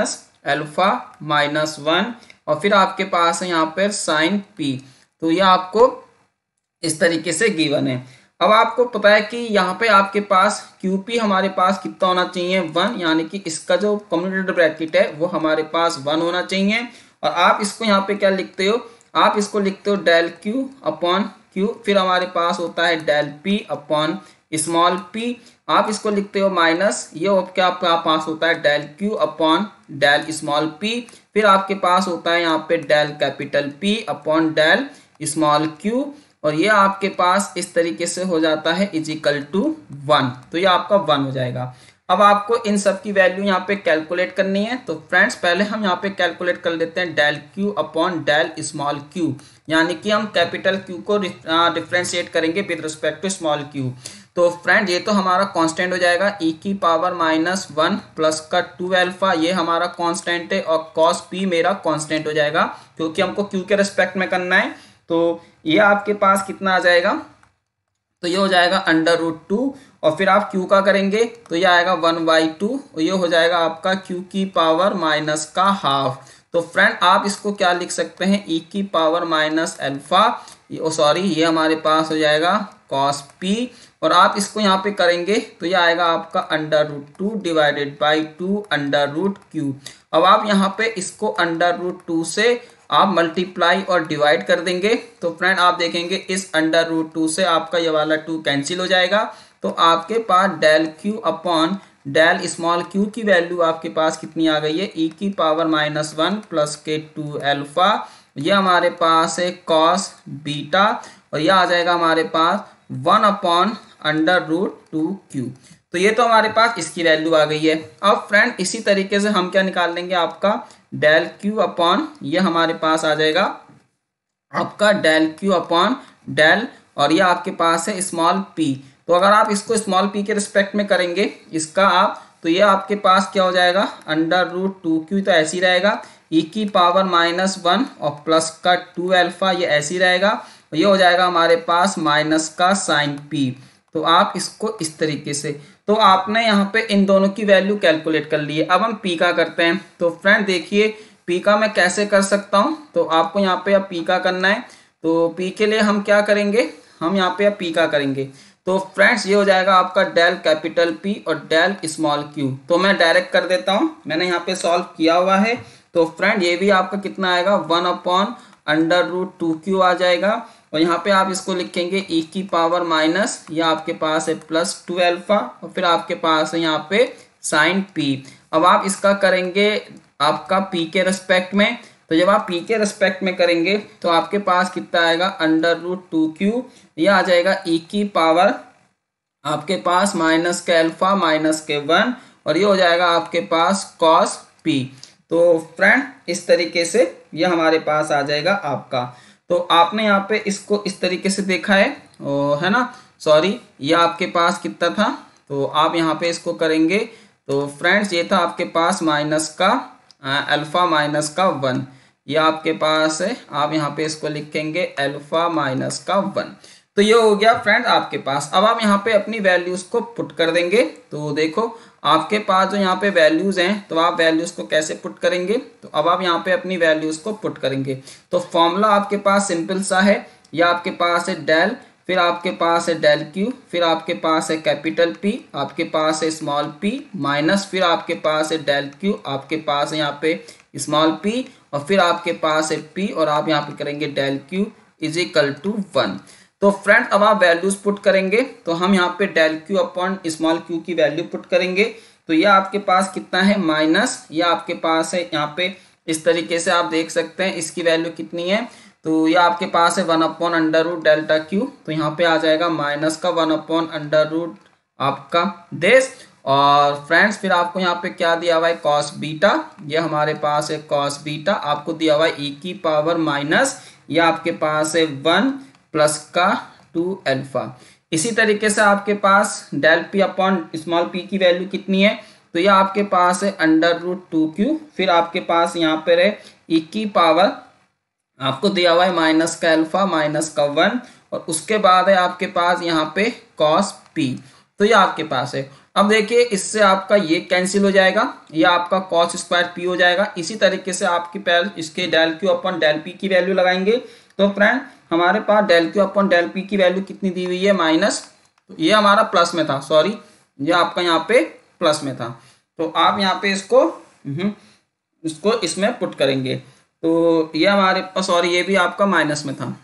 -1 और फिर आपके पास है यहाँ पर sin P। तो ये आपको इस तरीके से गिवन है। अब आपको पता है कि यहाँ पे आपके पास QP हमारे पास कितना होना चाहिए 1, यानी कि इसका जो कम्युटेटर ब्रैकेट है वो हमारे पास 1 होना चाहिए। और आप इसको यहाँ पे क्या लिखते हो, आप इसको लिखते हो डेल Q अपॉन Q, फिर हमारे पास होता है del P upon small p, आप इसको लिखते हो माइनस, ये क्या आपका पास होता है del Q upon del small p, फिर आपके पास होता है यहाँ पे del capital P upon del small q, और ये आपके पास इस तरीके से हो जाता है इज इक्वल टू 1। तो ये आपका 1 हो जाएगा। अब आपको इन सब की वैल्यू यहाँ पे कैलकुलेट करनी है। तो फ्रेंड्स पहले हम यहाँ पे कैलकुलेट कर लेते हैं del Q upon del small q, यानी कि हम कैपिटल Q को डिफ्रेंशिएट करेंगे with respect to small q। तो फ्रेंड ये तो हमारा कांस्टेंट हो जाएगा e की पावर -1 प्लस का 2 अल्फा, ये हमारा कांस्टेंट है, और cos p मेरा कांस्टेंट हो जाएगा क्योंकि हमको q के रिस्पेक्ट में करना है। तो ये आपके पास कितना आ जाएगा, तो ये हो जाएगा √2 और फिर आप q का करेंगे तो ये आएगा 1/2 और ये हो जाएगा आपका q की पावर -½ तो फ्रेंड आप इसको क्या लिख सकते हैं, e की पावर -α, सॉरी ये हमारे पास हो जाएगा cos p, और आप इसको यहाँ पे करेंगे तो ये आएगा आपका √2 डिवाइडेड बाई 2 √q। अब आप यहाँ पे इसको √2 से आप मल्टीप्लाई और डिवाइड कर देंगे तो फ्रेंड आप देखेंगे इस √2 से आपका ये वाला 2 कैंसिल हो जाएगा। तो आपके पास del Q upon del small q की वैल्यू आपके पास कितनी आ गई है, e की पावर -1 प्लस के 2 अल्फा, ये हमारे पास है cos बीटा, और यह आ जाएगा हमारे पास 1 अपॉन √2q। तो ये तो हमारे पास इसकी वैल्यू आ गई है। अब फ्रेंड इसी तरीके से हम क्या निकाल लेंगे, आपका डेल Q अपॉन ये हमारे पास आ जाएगा आपका डेल Q अपॉन डेल, और ये आपके पास है स्मॉल p। तो अगर आप इसको स्मॉल p के रिस्पेक्ट में करेंगे इसका आप, तो ये आपके पास क्या हो जाएगा √2q, तो ऐसे ही रहेगा, e की पावर -1 और प्लस का 2 अल्फा, ये ऐसे ही रहेगा, ये हो जाएगा हमारे पास माइनस का साइन p। तो आप इसको इस तरीके से, तो आपने यहाँ पे इन दोनों की वैल्यू कैलकुलेट कर ली है। अब हम p का करते हैं। तो फ्रेंड देखिए p का मैं कैसे कर सकता हूँ, तो आपको यहाँ पे अब p का करना है। तो p के लिए हम क्या करेंगे, हम यहाँ पे अब p का करेंगे। तो फ्रेंड्स ये हो जाएगा आपका डेल कैपिटल P और डेल स्मॉल q। तो मैं डायरेक्ट कर देता हूँ, मैंने यहाँ पे सॉल्व किया हुआ है। तो फ्रेंड ये भी आपका कितना आएगा 1 अपॉन √2q आ जाएगा, और यहाँ पे आप इसको लिखेंगे e की पावर माइनस, ये आपके पास है प्लस 2 अल्फा, और फिर आपके पास है यहाँ पे साइन p। अब आप इसका करेंगे आपका p के रेस्पेक्ट में, तो जब आप p के रेस्पेक्ट में करेंगे तो आपके पास कितना आएगा √2q, यह आ जाएगा e की पावर आपके पास माइनस के अल्फा माइनस के 1, और ये हो जाएगा आपके पास cos p। तो फ्रेंड इस तरीके से ये हमारे पास आ जाएगा आपका। तो आपने यहाँ पे इसको इस तरीके से देखा है ना, सॉरी ये आपके पास कितना था, तो आप यहाँ पे इसको करेंगे तो फ्रेंड्स ये था आपके पास माइनस का अल्फा माइनस का 1, ये आपके पास है, आप यहाँ पे इसको लिखेंगे अल्फा माइनस का 1। तो ये हो गया फ्रेंड आपके पास। अब आप यहाँ पे अपनी वैल्यूज को पुट कर देंगे। तो देखो आपके पास जो यहाँ पे वैल्यूज हैं, तो आप वैल्यूज को कैसे पुट करेंगे, तो अब आप यहाँ पे अपनी वैल्यूज को पुट करेंगे। तो फॉर्मूला आपके पास सिंपल सा है, ये आपके पास है डेल, फिर आपके पास है डेल Q, फिर आपके पास है कैपिटल P, आपके पास है स्मॉल p, माइनस फिर आपके पास है डेल Q, आपके पास है यहाँ पे स्मॉल p और फिर आपके पास है p और आप यहाँ पे करेंगे del q is equal to 1। तो फ्रेंड अब आप वैल्यूज पुट करेंगे तो हम यहाँ पे del q upon small q की वैल्यू पुट करेंगे तो ये आपके पास कितना है माइनस, ये आपके पास है यहाँ पे इस तरीके से आप देख सकते हैं इसकी वैल्यू कितनी है, तो ये आपके पास है 1 upon under root delta Q, तो यहाँ पे आ जाएगा माइनस का 1 अपॉन अंडर रूट आपका दिस। और फ्रेंड्स फिर आपको यहाँ पे क्या दिया हुआ है कॉस बीटा, ये हमारे पास है कॉस बीटा, आपको दिया हुआ है ई की पावर माइनस, ये आपके पास है 1 प्लस का 2 अल्फा। इसी तरीके से आपके पास del P upon small P की वैल्यू कितनी है, तो ये आपके पास है अंडर रूट 2q, फिर आपके पास यहाँ पर है ई की पावर आपको दिया हुआ है माइनस का अल्फा माइनस का 1 और उसके बाद है आपके पास यहाँ पे कॉस पी, तो ये आपके पास है। अब देखिए इससे आपका ये कैंसिल हो जाएगा, ये आपका कॉस स्क्वायर पी हो जाएगा। इसी तरीके से आपके पैर इसके del Q upon del P की वैल्यू लगाएंगे तो फ्रेंड हमारे पास del Q upon del P की वैल्यू कितनी दी हुई है माइनस, तो ये हमारा प्लस में था, सॉरी ये आपका यहाँ पे प्लस में था, तो आप यहाँ पे इसको इसमें पुट करेंगे तो ये हमारे पास, सॉरी ये भी आपका माइनस में था,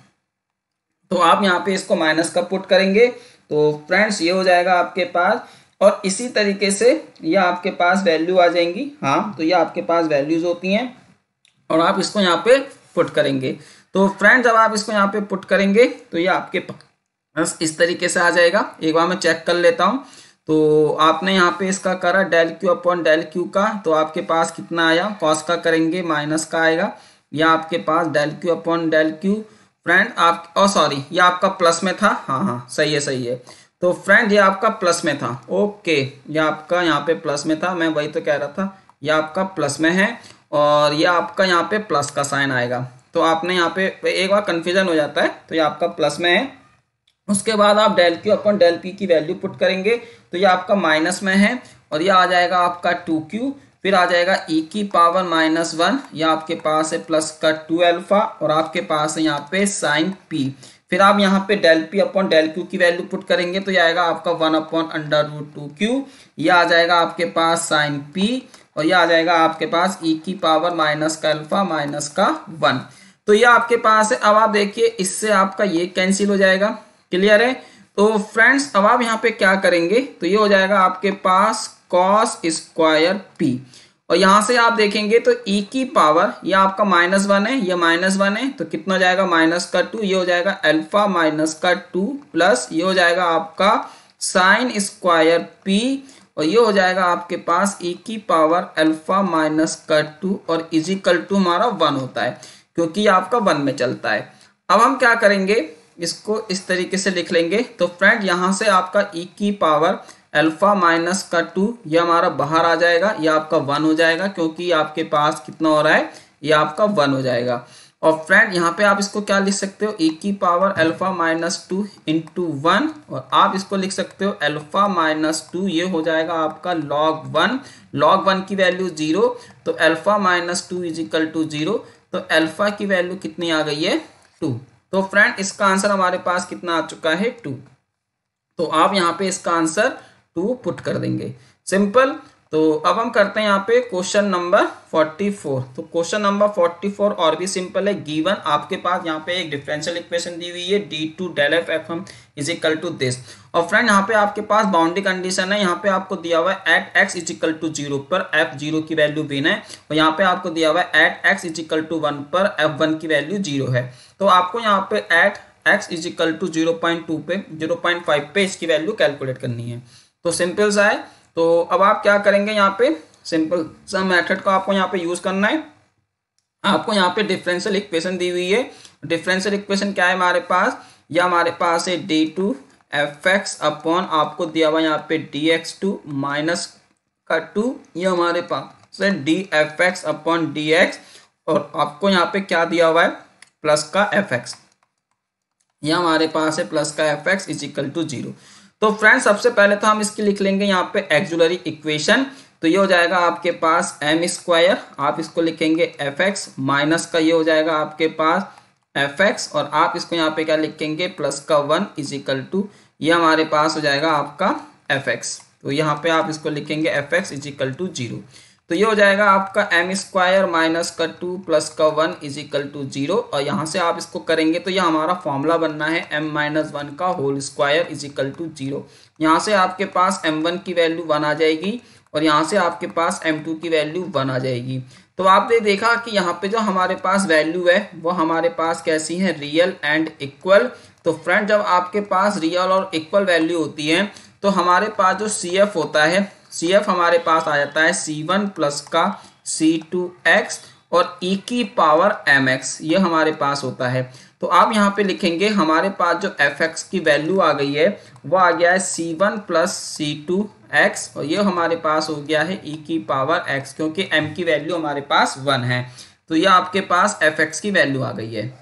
तो आप यहाँ पे इसको माइनस का पुट करेंगे तो फ्रेंड्स ये हो जाएगा आपके पास। और इसी तरीके से ये आपके पास वैल्यू आ जाएंगी, हाँ तो ये आपके पास वैल्यूज होती हैं और आप इसको यहाँ पे पुट करेंगे। तो फ्रेंड्स जब आप इसको यहाँ पे पुट करेंगे तो ये आपके पास इस तरीके से आ जाएगा। एक बार मैं चेक कर लेता हूँ, तो आपने यहाँ पे इसका करा del Q upon del Q का, तो आपके पास कितना आया, कॉस का करेंगे माइनस का आएगा, या आपके पास del Q upon del Q friend आप सॉरी ये आपका प्लस में था, हाँ सही है। तो फ्रेंड ये आपका प्लस में था, ओके ये आपका यहाँ पे प्लस में था, मैं वही तो कह रहा था, ये आपका प्लस में है और ये आपका यहाँ पे प्लस का साइन आएगा। तो आपने यहाँ पे एक बार कन्फ्यूजन हो जाता है, तो ये आपका प्लस में है। उसके बाद आप del Q upon del P की वैल्यू पुट करेंगे तो ये आपका माइनस में है और ये आ जाएगा आपका 2q, फिर आ जाएगा e की पावर माइनस 1, यह आपके पास है प्लस का 2 अल्फा और आपके पास है यहाँ पे साइन p। फिर आप यहाँ पे del P upon del Q की वैल्यू पुट करेंगे तो ये आएगा आपका 1 अपॉन अंडर रूट 2q, यह आ जाएगा आपके पास साइन p और यह आ जाएगा आपके पास e की पावर माइनस का अल्फा माइनस का 1। तो ये आपके पास है। अब आप देखिए इससे आपका ये कैंसिल हो जाएगा, क्लियर है। तो फ्रेंड्स अब आप यहाँ पे क्या करेंगे तो ये हो जाएगा आपके पास कॉस स्क्वायर p और यहाँ से आप देखेंगे तो e की पावर ये आपका -1 है, ये -1 है तो कितना हो जाएगा माइनस का 2, ये हो जाएगा अल्फा माइनस का 2 प्लस ये हो जाएगा आपका साइन स्क्वायर p और ये हो जाएगा आपके पास e की पावर अल्फा माइनस का 2 और इजिकल टू हमारा 1 होता है क्योंकि ये आपका 1 में चलता है। अब हम क्या करेंगे इसको इस तरीके से लिख लेंगे तो फ्रेंड यहाँ से आपका e की पावर अल्फा माइनस का 2 ये हमारा बाहर आ जाएगा, ये आपका 1 हो जाएगा क्योंकि आपके पास कितना हो रहा है ये आपका 1 हो जाएगा। और फ्रेंड यहाँ पे आप इसको क्या लिख सकते हो e की पावर अल्फा माइनस 2 इंटू 1 और आप इसको लिख सकते हो अल्फा माइनस 2 ये हो जाएगा आपका log 1 की वैल्यू 0 तो अल्फा माइनस 2 इजिकल टू 0 तो अल्फा की वैल्यू कितनी आ गई है 2। तो फ्रेंड इसका आंसर हमारे पास कितना आ चुका है 2। तो आप यहाँ पे इसका आंसर 2 पुट कर देंगे, सिंपल। तो अब हम करते हैं यहाँ पे क्वेश्चन नंबर 44। तो क्वेश्चन नंबर 44 और भी सिंपल है। गिवन आपके पास यहाँ पे एक डिफरेंशियल इक्वेशन दी हुई है d2 del f f is equal to this और फ्रेंड यहाँ पे आपके पास बाउंड्री कंडीशन है, यहाँ पे आपको दिया हुआ है at x is equal to 0 पर f0 की वैल्यू वन है और यहाँ पे आपको दिया हुआ है at x is equal to 1 पर f1 की वैल्यू 0 है। तो आपको यहाँ पे at x is equal to 0.2 पे 0.5 पे इसकी वैल्यू कैलकुलेट करनी है। तो सिंपल सा है। तो अब आप क्या करेंगे यहाँ पे सिंपल सा मेथड को आपको यहाँ पे यूज करना है। आपको यहाँ पे डिफरेंशियल इक्वेशन दी हुई है। डिफरेंशियल इक्वेशन क्या है हमारे पास, या हमारे पास है d2 fx अपॉन आपको दिया हुआ यहाँ पे dx2 माइनस का 2, ये हमारे पास है dfx अपॉन dx और आपको यहाँ पे क्या दिया हुआ है प्लस का fx, यह हमारे पास है प्लस का fx इज इक्वल टू 0। तो फ्रेंड्स सबसे पहले तो हम इसकी लिख लेंगे यहाँ पे एक्सुलरी इक्वेशन। तो ये हो जाएगा आपके पास m स्क्वायर, आप इसको लिखेंगे fx माइनस का ये हो जाएगा आपके पास fx और आप इसको यहाँ पे क्या लिखेंगे प्लस का 1 इज इक्वल टू ये हमारे पास हो जाएगा आपका fx। तो यहाँ पे आप इसको लिखेंगे fx इज इक्वल टू 0। तो ये हो जाएगा आपका एम स्क्वायर माइनस का 2 प्लस का 1 इज इक्वल टू 0। और यहाँ से आप इसको करेंगे तो ये हमारा फॉर्मूला बनना है m माइनस 1 का whole square is equal to 0। यहाँ से आपके पास m1 की वैल्यू 1 आ जाएगी और यहाँ से आपके पास m2 की वैल्यू 1 आ जाएगी। तो आपने देखा कि यहाँ पे जो हमारे पास वैल्यू है वो हमारे पास कैसी है, रियल एंड इक्वल। तो फ्रेंड जब आपके पास रियल और इक्वल वैल्यू होती है तो हमारे पास जो CF होता है, CF हमारे पास आ जाता है C1 प्लस का C2x और e की पावर mx, ये हमारे पास होता है। तो आप यहाँ पे लिखेंगे हमारे पास जो fx की वैल्यू आ गई है वो आ गया है C1 प्लस C2x और ये हमारे पास हो गया है e की पावर x, क्योंकि m की वैल्यू हमारे पास 1 है। तो ये आपके पास fx की वैल्यू आ गई है।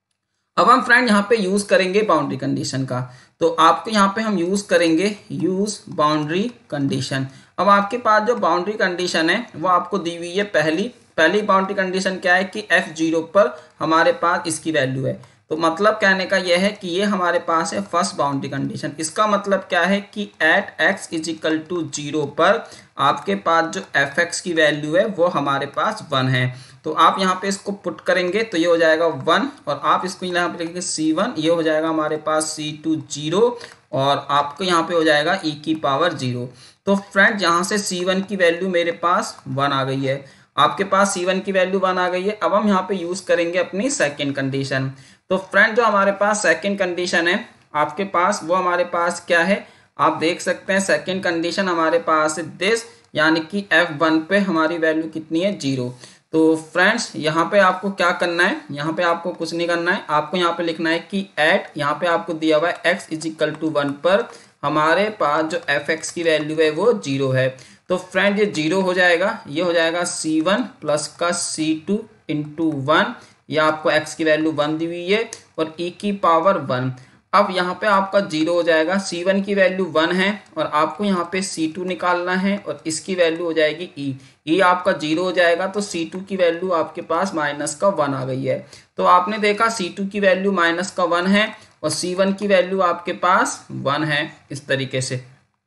अब हम फ्रेंड यहाँ पे यूज करेंगे बाउंड्री कंडीशन का। तो आपको यहाँ पे हम यूज करेंगे यूज बाउंड्री कंडीशन। अब आपके पास जो बाउंड्री कंडीशन है वो आपको दी हुई है पहली बाउंड्री कंडीशन क्या है कि f0 पर हमारे पास इसकी वैल्यू है। तो मतलब कहने का यह है कि ये हमारे पास है फर्स्ट बाउंड्री कंडीशन। इसका मतलब क्या है कि at x is equal to 0 पर आपके पास जो fx की वैल्यू है वो हमारे पास 1 है। तो आप यहाँ पे इसको पुट करेंगे तो ये हो जाएगा 1 और आप इसको यहाँ पे लिखेंगे C1, ये हो जाएगा हमारे पास C2 0 और आपको यहाँ पे हो जाएगा e की पावर 0। तो फ्रेंड यहाँ से C1 की वैल्यू मेरे पास 1 आ गई है, आपके पास C1 की वैल्यू 1 आ गई है। अब हम यहाँ पे यूज करेंगे अपनी सेकेंड कंडीशन। तो फ्रेंड जो हमारे पास सेकेंड कंडीशन है आपके पास वो हमारे पास क्या है, आप देख सकते हैं सेकेंड कंडीशन हमारे पास दिस, यानी कि f1 पे हमारी वैल्यू कितनी है 0। तो फ्रेंड्स यहाँ पे आपको क्या करना है, यहाँ पे आपको कुछ नहीं करना है, आपको यहाँ पे लिखना है कि एट यहाँ पे आपको दिया हुआ है x इज इक्वल टू 1 पर हमारे पास जो fx की वैल्यू है वो 0 है। तो फ्रेंड ये 0 हो जाएगा, ये हो जाएगा C1 प्लस का C2 इंटू 1, या आपको x की वैल्यू 1 दी हुई है और e की पावर 1। अब यहाँ पे आपका 0 हो जाएगा, C1 की वैल्यू 1 है और आपको यहाँ पे C2 निकालना है और इसकी वैल्यू हो जाएगी e आपका 0 हो जाएगा। तो C2 की वैल्यू आपके पास माइनस का 1 आ गई है। तो आपने देखा C2 की वैल्यू माइनस का 1 है और C1 की वैल्यू आपके पास 1 है, इस तरीके से।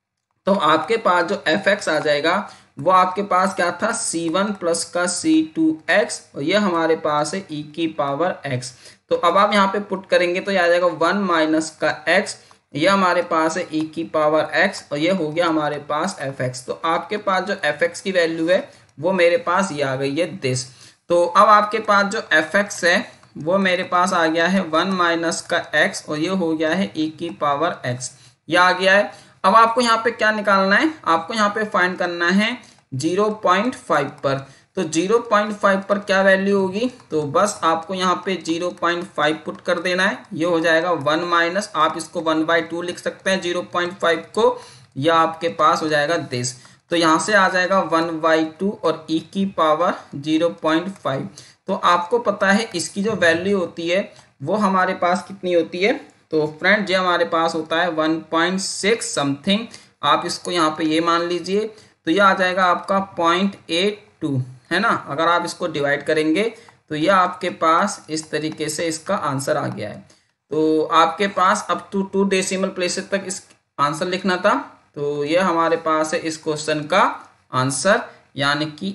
तो आपके पास जो fx आ जाएगा वो आपके पास क्या था, C1 प्लस का C2x और ये हमारे पास है e की पावर x। तो अब आप यहाँ पे पुट करेंगे तो ये आ जाएगा 1 माइनस का x, ये हमारे पास है e की पावर x और ये हो गया हमारे पास fx। तो आपके पास जो fx की वैल्यू है वो मेरे पास ये आ गई है दिस। तो अब आपके पास जो fx है वो मेरे पास आ गया है 1 माइनस का x और ये हो गया है e की पावर x, ये आ गया है। अब आपको यहाँ पे क्या निकालना है, आपको यहाँ पे फाइंड करना है 0.5 पर। तो 0.5 पर क्या वैल्यू होगी, तो बस आपको यहाँ पे 0.5 पुट कर देना है, ये हो जाएगा 1 माइनस, आप इसको 1/2 लिख सकते हैं 0.5 को, या आपके पास हो जाएगा दिस। तो यहाँ से आ जाएगा 1/2 और e की पावर 0.5। तो आपको पता है इसकी जो वैल्यू होती है वो हमारे पास कितनी होती है, तो फ्रेंड ये हमारे पास होता है 1.6 समथिंग, आप इसको यहाँ पे ये मान लीजिए। तो ये आ जाएगा आपका 0.82 है ना। अगर आप इसको डिवाइड करेंगे तो ये आपके पास इस तरीके से इसका आंसर आ गया है। तो आपके पास अब टू 2 डेसिमल प्लेसेस तक इस आंसर लिखना था। तो ये हमारे पास है इस क्वेश्चन का आंसर, यानी कि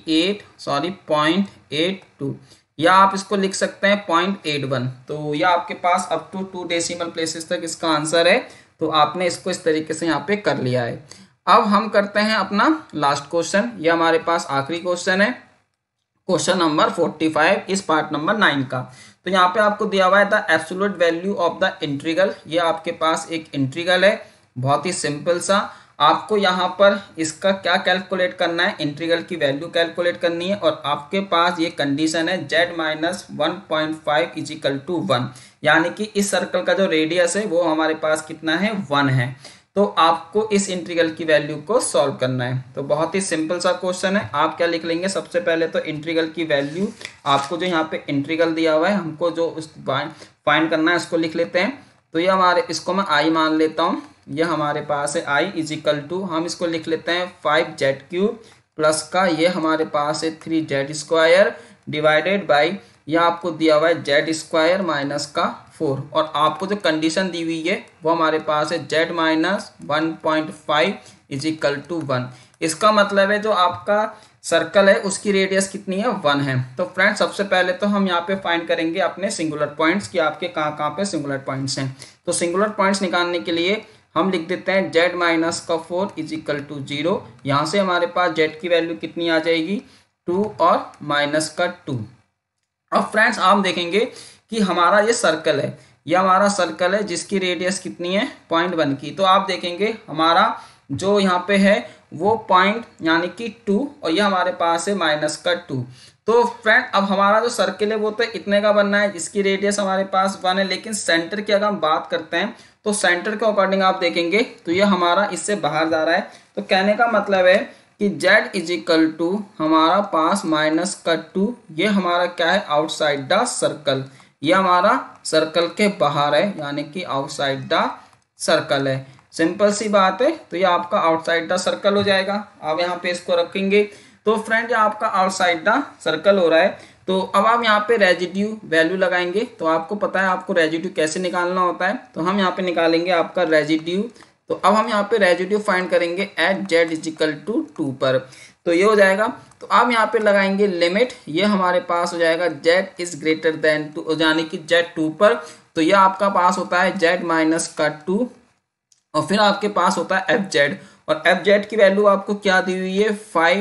0.82, या आप इसको लिख सकते हैं 0.81। तो यह आपके पास अप टू 2 डेसिमल प्लेसेस तक इसका आंसर है। तो आपने इसको इस तरीके से यहाँ पे कर लिया है। अब हम करते हैं अपना लास्ट क्वेश्चन, ये हमारे पास आखिरी क्वेश्चन है, क्वेश्चन नंबर 45 इस पार्ट नंबर 9 का। तो यहाँ पे आपको दिया हुआ है the absolute value of the integral. ये आपके पास एक इंटीग्रल है, बहुत ही सिंपल सा। आपको यहाँ पर इसका क्या कैलकुलेट करना है, इंटीग्रल की वैल्यू कैलकुलेट करनी है। और आपके पास ये कंडीशन है z minus 1.5 is equal to 1, यानी कि इस सर्कल का जो रेडियस है वो हमारे पास कितना है, 1 है। तो आपको इस इंटीग्रल की वैल्यू को सॉल्व करना है। तो बहुत ही सिंपल सा क्वेश्चन है। आप क्या लिख लेंगे, सबसे पहले तो इंटीग्रल की वैल्यू, आपको जो यहाँ पे इंटीग्रल दिया हुआ है हमको जो फाइंड करना है उसको लिख लेते हैं। तो ये हमारे, इसको मैं आई मान लेता हूँ, ये हमारे पास है आई इज इक्वल टू, हम इसको लिख लेते हैं 5z³ प्लस का ये हमारे पास है 3z² डिवाइडेड बाई, यह आपको दिया हुआ है z² माइनस का 4। और आपको जो कंडीशन दी हुई है वो हमारे पास है z minus 1.5 is equal to 1। इसका मतलब है जो आपका सर्कल है उसकी रेडियस कितनी है 1 है। तो फ्रेंड्स सबसे पहले तो हम यहाँ पे फाइंड करेंगे अपने सिंगुलर पॉइंट्स कि आपके कहाँ कहाँ पे सिंगुलर पॉइंट्स हैं। तो सिंगुलर पॉइंट्स निकालने के लिए हम लिख देते हैं z माइनस का 4 इज इक्वल टू 0। यहाँ से हमारे पास z की वैल्यू कितनी आ जाएगी 2 और माइनस का 2। अब फ्रेंड्स आप देखेंगे कि हमारा ये सर्कल है, ये हमारा सर्कल है जिसकी रेडियस कितनी है 0.1 की। तो आप देखेंगे हमारा जो यहाँ पे है वो पॉइंट यानी कि 2 और ये हमारे पास है माइनस का 2। तो फ्रेंड अब हमारा जो सर्कल है वो तो इतने का बनना है जिसकी रेडियस हमारे पास 1 है, लेकिन सेंटर की अगर हम बात करते हैं तो सेंटर के अकॉर्डिंग आप देखेंगे तो ये हमारा इससे बाहर जा रहा है। तो कहने का मतलब है कि z इज इक्वल टू हमारा पास माइनस का 2, ये हमारा क्या है आउटसाइड द सर्कल, ये हमारा सर्कल के बाहर है यानी कि आउटसाइड द सर्कल है। सिंपल सी बात है। तो ये आपका आउटसाइड द सर्कल हो जाएगा। आप यहाँ पे इसको रखेंगे तो फ्रेंड ये आपका आउटसाइड द सर्कल हो रहा है। तो अब आप यहाँ पे रेजिड्यू वैल्यू लगाएंगे। तो आपको पता है आपको रेजिड्यू कैसे निकालना होता है। तो हम यहाँ पे निकालेंगे आपका रेजिड्यू। तो अब हम यहाँ पे रेजिड्यू फाइंड करेंगे at z is equal to 2 पर। तो ये हो जाएगा। तो आप यहाँ पे लगाएंगे लिमिट, ये हमारे पास हो जाएगा z इज ग्रेटर देन 2 यानी कि z 2 पर। तो ये आपका पास होता है z माइनस का 2 और फिर आपके पास होता है fz और fz की वैल्यू आपको क्या दी हुई है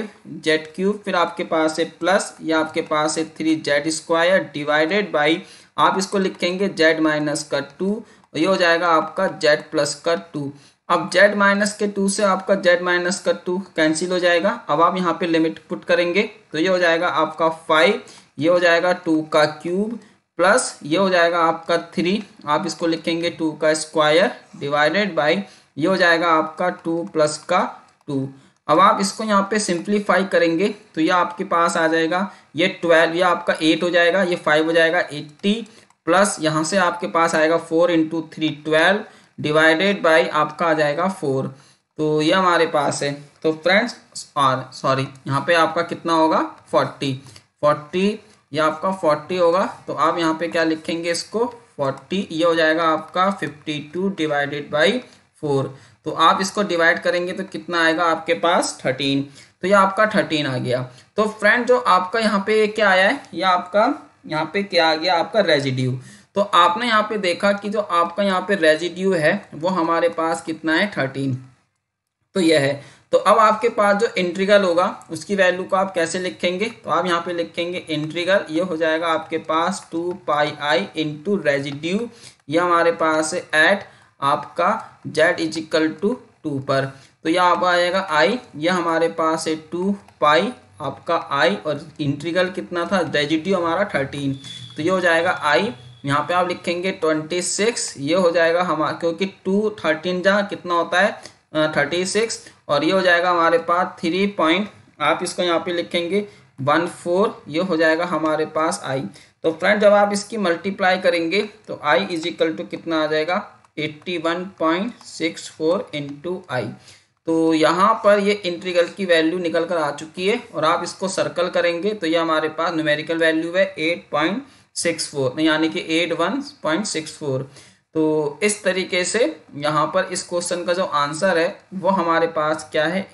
5z3। फिर आपके पास है प्लस या आपके पास है 3z स्क्वायर डिवाइडेड बाई आप इसको लिखेंगे z माइनस का 2 और ये हो जाएगा आपका z प्लस का 2। अब z माइनस के 2 से आपका z माइनस का 2 कैंसिल हो जाएगा। अब आप यहाँ पे लिमिट पुट करेंगे तो ये हो जाएगा आपका 5, ये हो जाएगा 2 का क्यूब प्लस ये हो जाएगा आपका 3, आप इसको लिखेंगे 2 का स्क्वायर डिवाइडेड बाई ये हो जाएगा आपका 2 प्लस का 2। अब आप इसको यहाँ पे सिंप्लीफाई करेंगे तो ये आपके पास आ जाएगा ये 12, ये आपका 8 हो जाएगा, ये 5 हो जाएगा 80 प्लस यहाँ से आपके पास आएगा 4 इंटू 3 12 डिवाइडेड बाई आपका आ जाएगा 4। तो ये हमारे पास है। तो फ्रेंड्स सॉरी यहाँ पे आपका कितना होगा 40 ये आपका 40 होगा। तो आप यहाँ पे क्या लिखेंगे इसको 40, ये हो जाएगा आपका 52 डिवाइडेड बाई 4। तो आप इसको डिवाइड करेंगे तो कितना आएगा आपके पास 13। तो ये आपका 13 आ गया। तो फ्रेंड जो आपका यहाँ पे क्या आया है, ये आपका यहाँ पे क्या आ गया आपका रेजिड्यू। तो आपने यहाँ पे देखा कि जो आपका यहाँ पे रेजिड्यू है वो हमारे पास कितना है 13। तो यह है। तो अब आपके पास जो इंटीग्रल होगा उसकी वैल्यू को आप कैसे लिखेंगे। तो आप यहाँ पे लिखेंगे इंटीग्रल, ये हो जाएगा आपके पास 2 पाई आई इंटू रेजिड्यू, ये हमारे पास है एट आपका z इज इक्वल टू 2 पर। तो यह आप आएगा i, यह हमारे पास है 2 पाई आपका i और इंटीग्रल कितना था रेजिड्यू हमारा 13। तो ये हो जाएगा i, यहाँ पे आप लिखेंगे 26, ये हो जाएगा हमारा क्योंकि 2 13 जा कितना होता है 36 और ये हो जाएगा हमारे पास 3 पॉइंट आप इसको यहाँ पे लिखेंगे 14, ये हो जाएगा हमारे पास i। तो फ्रेंड जब आप इसकी मल्टीप्लाई करेंगे तो i इज इक्वल टू कितना आ जाएगा 81.64 इंटू आई। तो यहाँ पर ये इंटीग्रल की वैल्यू निकल कर आ चुकी है और आप इसको सर्कल करेंगे तो ये हमारे पास न्यूमेरिकल वैल्यू है 8.64 यानी कि 81.64। तो इस तरीके से यहाँ पर इस क्वेश्चन का जो आंसर है वो हमारे पास क्या है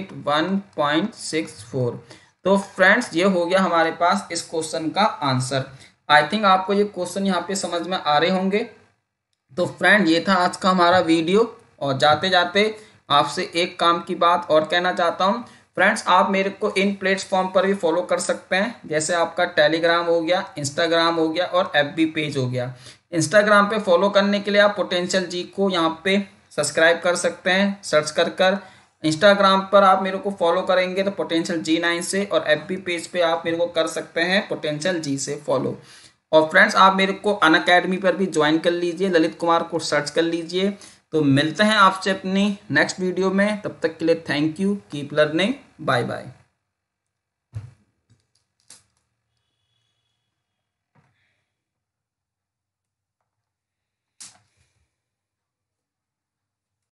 81.64। तो फ्रेंड्स ये हो गया हमारे पास इस क्वेश्चन का आंसर। आई थिंक आपको ये क्वेश्चन यहाँ पे समझ में आ रहे होंगे। तो फ्रेंड ये था आज का हमारा वीडियो और जाते जाते आपसे एक काम की बात और कहना चाहता हूँ। फ्रेंड्स आप मेरे को इन प्लेटफॉर्म पर भी फॉलो कर सकते हैं, जैसे आपका टेलीग्राम हो गया, इंस्टाग्राम हो गया और FB पेज हो गया। इंस्टाग्राम पे फॉलो करने के लिए आप पोटेंशियल जी को यहाँ पे सब्सक्राइब कर सकते हैं सर्च कर। इंस्टाग्राम पर आप मेरे को फॉलो करेंगे तो पोटेंशियल G9 से और FB पेज पे आप मेरे को कर सकते हैं पोटेंशियल जी से फॉलो। और फ्रेंड्स आप मेरे को अनअकैडमी पर भी ज्वाइन कर लीजिए, ललित कुमार को सर्च कर लीजिए। तो मिलते हैं आपसे अपनी नेक्स्ट वीडियो में, तब तक के लिए thank you, keep learning, bye bye.